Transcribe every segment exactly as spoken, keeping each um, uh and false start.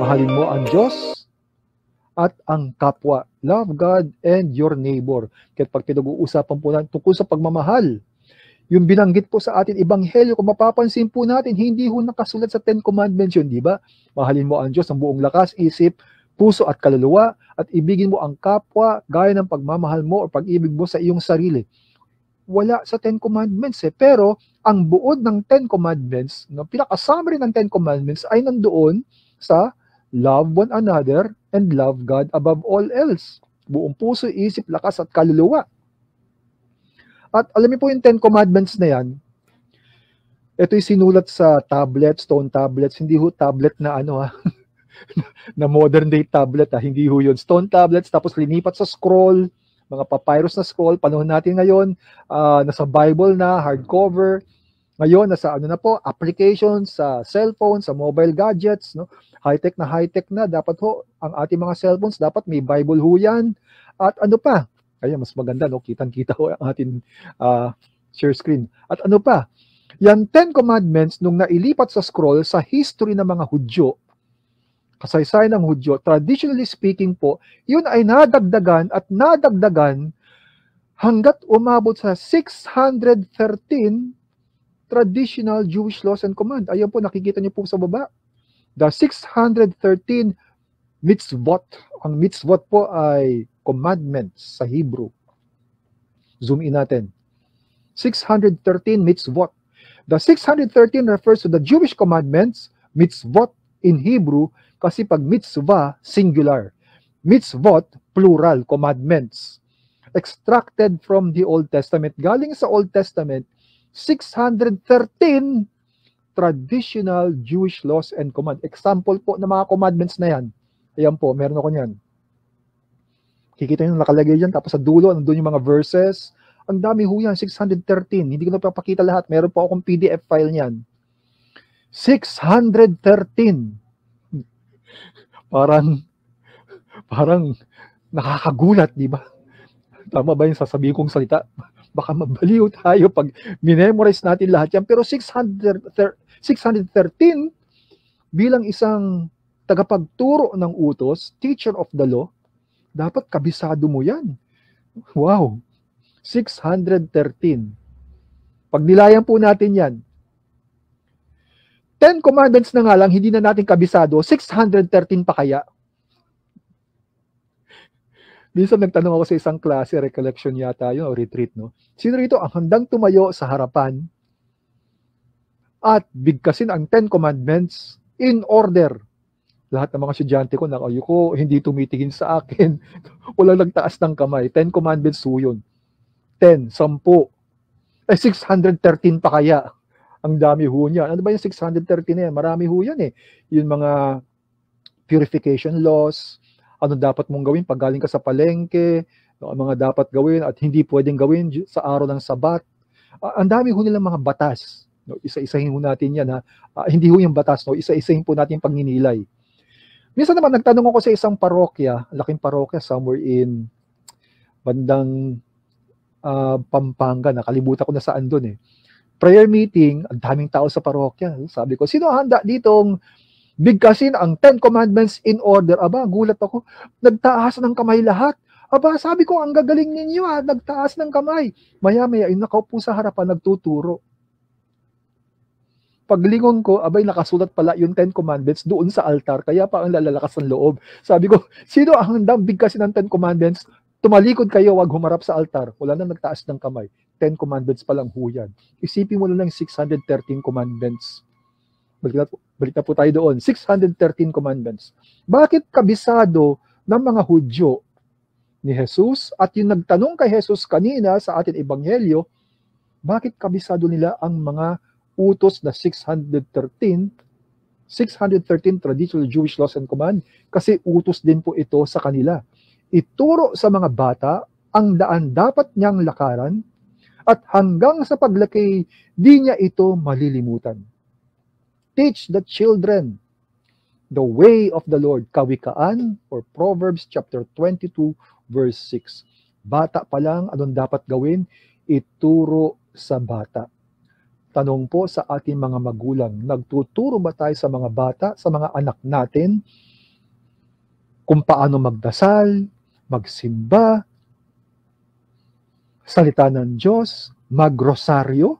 Mahalin mo ang Diyos at ang kapwa. Love God and your neighbor. Kaya pag pinag-uusapan po natin tungkol sa pagmamahal, yung binanggit po sa atin, Ebanghelyo, kung mapapansin po natin, hindi ho nakasulat sa Ten Commandments yun, di ba? Mahalin mo ang Diyos ng buong lakas, isip, puso at kaluluwa, at ibigin mo ang kapwa gaya ng pagmamahal mo o pag-ibig mo sa iyong sarili. Wala sa Ten Commandments eh. Pero ang buod ng Ten Commandments, no, pinaka-summary ng Ten Commandments ay nandoon sa love one another and love God above all else. Buong puso, isip, lakas at kaluluwa. At alam niyo po yung Ten Commandments na yan, ito'y sinulat sa tablet, stone tablets, hindi ho tablet na ano ha, na modern day tablet ha, hindi ho yun. Stone tablets, tapos linipat sa scroll, mga papyrus na scroll, panahon natin ngayon, uh, nasa Bible na, hardcover, ngayon nasa ano na po, applications, sa cellphone, sa mobile gadgets, no? High-tech na high-tech na, dapat ho, ang ating mga cellphones, dapat may Bible ho yan, at ano pa, kaya mas maganda, no? Kitang-kita ko ang ating uh, share screen. At ano pa? Yung Ten Commandments, nung nailipat sa scroll sa history ng mga Hudyo, kasaysayan ng Hudyo, traditionally speaking po, yun ay nadagdagan at nadagdagan hanggat umabot sa six hundred thirteen traditional Jewish laws and command. Ayun po, nakikita niyo po sa baba. The six hundred thirteen mitzvot. Ang mitzvot po ay commandments sa Hebrew. Zoom in natin. six hundred thirteen mitzvot. The six hundred thirteen refers to the Jewish commandments, mitzvot in Hebrew, kasi pag mitzvah, singular. Mitzvot, plural, commandments. Extracted from the Old Testament. Galing sa Old Testament, six hundred thirteen traditional Jewish laws and command. Example po ng mga commandments na yan. Ayan po, meron ako niyan. Kikita nyo nakalagay dyan, tapos sa dulo, nandun yung mga verses. Ang dami ho yan, six hundred thirteen. Hindi ko na papakita lahat. Meron po akong P D F file niyan. six hundred thirteen. Parang, parang nakakagulat, di ba? Tama ba yung sasabihin kong salita? Baka mabaliw tayo pag minemorize natin lahat yan. Pero six hundred thirteen, bilang isang tagapagturo ng utos, teacher of the law, dapat kabisado mo yan. Wow! six hundred thirteen. Pag nilayan po natin yan, Ten Commandments na nga lang, hindi na natin kabisado, six hundred thirteen pa kaya? Minsan nagtanong ako sa isang klase, recollection yata yun, o retreat, no? Sino rito ang handang tumayo sa harapan at bigkasin ang Ten Commandments in order? Lahat ng mga estudyante ko, nakayuko, hindi tumitingin sa akin. Walang nagtaas ng kamay. Ten Commandments ho yun. Ten, sampu. Eh, six hundred thirteen pa kaya? Ang dami ho niya. Ano ba yung six hundred thirteen na yan? Marami ho yan eh. Yung mga purification laws, ano dapat mong gawin pag galing ka sa palengke, ano mga dapat gawin at hindi pwedeng gawin sa araw ng Sabat. Uh, ang dami ho nilang mga batas. No, isa-isahin ho natin yan ha. Uh, hindi ho yung batas, no? Isa-isahin po natin yung pagninilay. Minsan naman nagtanong ako sa isang parokya, laking parokya somewhere in bandang uh, Pampanga, nakalimutan ko na saan doon eh. Prayer meeting, ang daming tao sa parokya. Sabi ko, sino handa ditong bigkasin ang Ten Commandments in order? Aba, gulat ako. Nagtaas ng kamay lahat. Aba, sabi ko, ang gagaling ninyo ha, nagtaas ng kamay. Maya-maya, yung nakaupo sa harapan, nagtuturo. Paglingon ko, abay, nakasulat pala yung Ten Commandments doon sa altar, kaya pa ang lalalakas ng loob. Sabi ko, sino ang handang bigkasin ng Ten Commandments? Tumalikod kayo, wag humarap sa altar. Wala na nagtaas ng kamay. Ten Commandments pa lang huyan. Isipin mo na lang six hundred thirteen Commandments. Balik na, balik na po tayo doon. six hundred thirteen Commandments. Bakit kabisado ng mga Hudyo ni Jesus at yung nagtanong kay Jesus kanina sa ating Ebanghelyo, bakit kabisado nila ang mga utos na six hundred thirteen, six hundred thirteen traditional Jewish laws and command? Kasi utos din po ito sa kanila. Ituro sa mga bata ang daan dapat niyang lakaran at hanggang sa paglaki, di niya ito malilimutan. Teach the children the way of the Lord. Kawikaan or Proverbs chapter twenty-two verse six. Bata pa lang, anong dapat gawin? Ituro sa bata. Tanong po sa ating mga magulang, nagtuturo ba tayo sa mga bata, sa mga anak natin, kung paano magdasal, magsimba, salita ng Diyos, magrosaryo.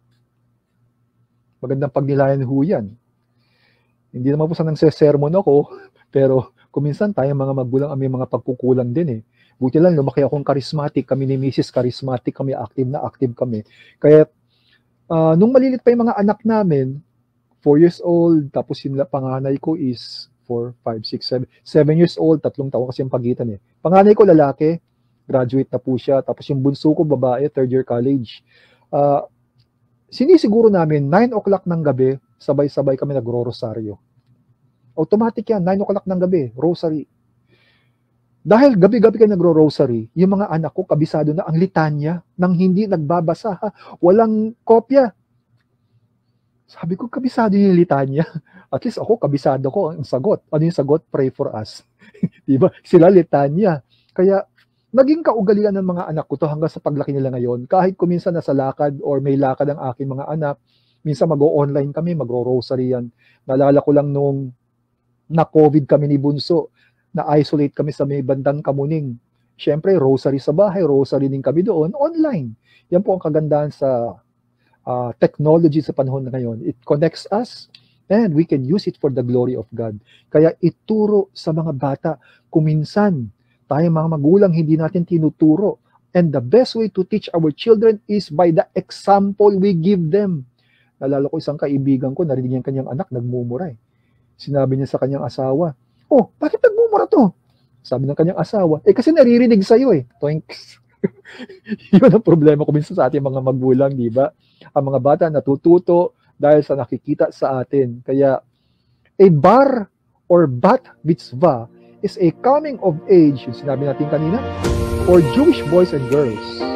Magandang pagnilayan ho yan. Hindi naman po sa nagsesermon ako, pero kuminsan tayo mga magulang ang may mga pagkukulang din eh. Buti lang, lumaki akong charismatic, kami ni Missus Charismatic, kami active na active kami. Kaya, uh, nung malilit pa yung mga anak namin, four years old, tapos yung panganay ko is four, five, six, seven, seven years old, tatlong taon kasi yung pagitan eh. Panganay ko lalaki, graduate na po siya, tapos yung bunso ko babae, third year college. Uh, sinisiguro namin, nine o'clock ng gabi, sabay-sabay kami nagro-rosaryo. Automatic yan, nine o'clock ng gabi, rosary. Dahil gabi-gabi kayo nagro-rosary, yung mga anak ko, kabisado na ang litanya nang hindi nagbabasa, ha? Walang kopya. Sabi ko, kabisado yung litanya. At least ako, kabisado ko ang sagot. Ano yung sagot? Pray for us. Diba? Sila litanya. Kaya, naging kaugalian ng mga anak ko to hanggang sa paglaki nila ngayon. Kahit kuminsan nasa lakad or may lakad ang aking mga anak, minsan mag-o-online kami, magro-rosary yan. Naalala ko lang nung na-COVID kami ni Bunso, na-isolate kami sa may bandang Kamuning. Siyempre, rosary sa bahay, rosary din kami doon, online. Yan po ang kagandahan sa uh, technology sa panahon na ngayon. It connects us and we can use it for the glory of God. Kaya ituro sa mga bata, kuminsan, tayo mga magulang, hindi natin tinuturo. And the best way to teach our children is by the example we give them. Nalala ko isang kaibigan ko, narinig niya kanyang anak, nagmumura eh. Sinabi niya sa kanyang asawa, oh, bakit nagmumura to? Sabi ng kanyang asawa, eh kasi naririnig sa'yo eh. Toinks. Yun ang problema ko minsan sa ating mga magulang, di ba? Ang mga bata natututo dahil sa nakikita sa atin. Kaya, a bar or bat mitzvah is a coming of age, yung sinabi natin kanina, for Jewish boys and girls.